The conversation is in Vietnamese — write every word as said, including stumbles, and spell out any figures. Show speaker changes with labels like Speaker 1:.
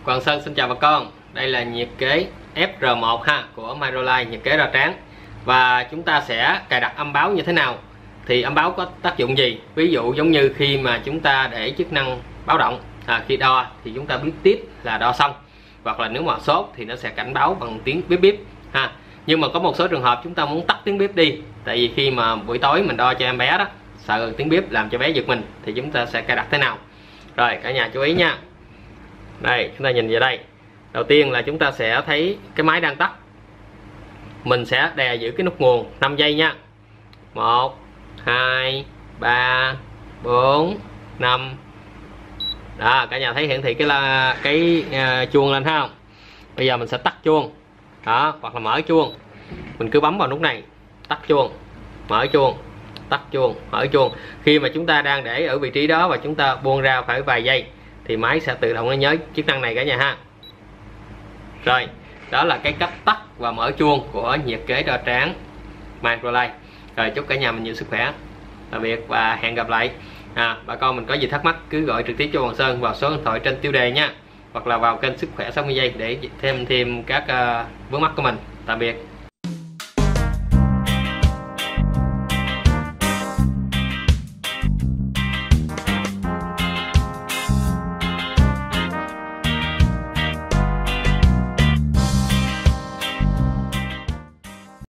Speaker 1: Quang Sơn xin chào bà con. Đây là nhiệt kế F R một ha của Microlight, nhiệt kế rò trắng. Và chúng ta sẽ cài đặt âm báo như thế nào? Thì âm báo có tác dụng gì? Ví dụ giống như khi mà chúng ta để chức năng báo động, à, khi đo thì chúng ta biết tiếp là đo xong, hoặc là nếu mà sốt thì nó sẽ cảnh báo bằng tiếng bíp bíp ha. Nhưng mà có một số trường hợp chúng ta muốn tắt tiếng bíp đi, tại vì khi mà buổi tối mình đo cho em bé đó, sợ tiếng bíp làm cho bé giật mình, thì chúng ta sẽ cài đặt thế nào? Rồi cả nhà chú ý nha. Đây, chúng ta nhìn vào đây. Đầu tiên là chúng ta sẽ thấy cái máy đang tắt. Mình sẽ đè giữ cái nút nguồn năm giây nha. Một, hai, ba, bốn, năm. Đó, cả nhà thấy hiển thị cái là cái uh, chuông lên ha không? Bây giờ mình sẽ tắt chuông. Đó, hoặc là mở chuông. Mình cứ bấm vào nút này, tắt chuông, mở chuông, tắt chuông, mở chuông. Khi mà chúng ta đang để ở vị trí đó và chúng ta buông ra phải vài giây thì máy sẽ tự động nó nhớ chức năng này cả nhà ha. Rồi, đó là cái cách tắt và mở chuông của nhiệt kế rò trắng Microlight. Rồi, chúc cả nhà mình nhiều sức khỏe. Tạm biệt và hẹn gặp lại. À, bà con mình có gì thắc mắc cứ gọi trực tiếp cho Quang Sơn vào số điện thoại trên tiêu đề nha, hoặc là vào kênh Sức khỏe sáu mươi giây để thêm thêm các uh, vướng mắc của mình. Tạm biệt.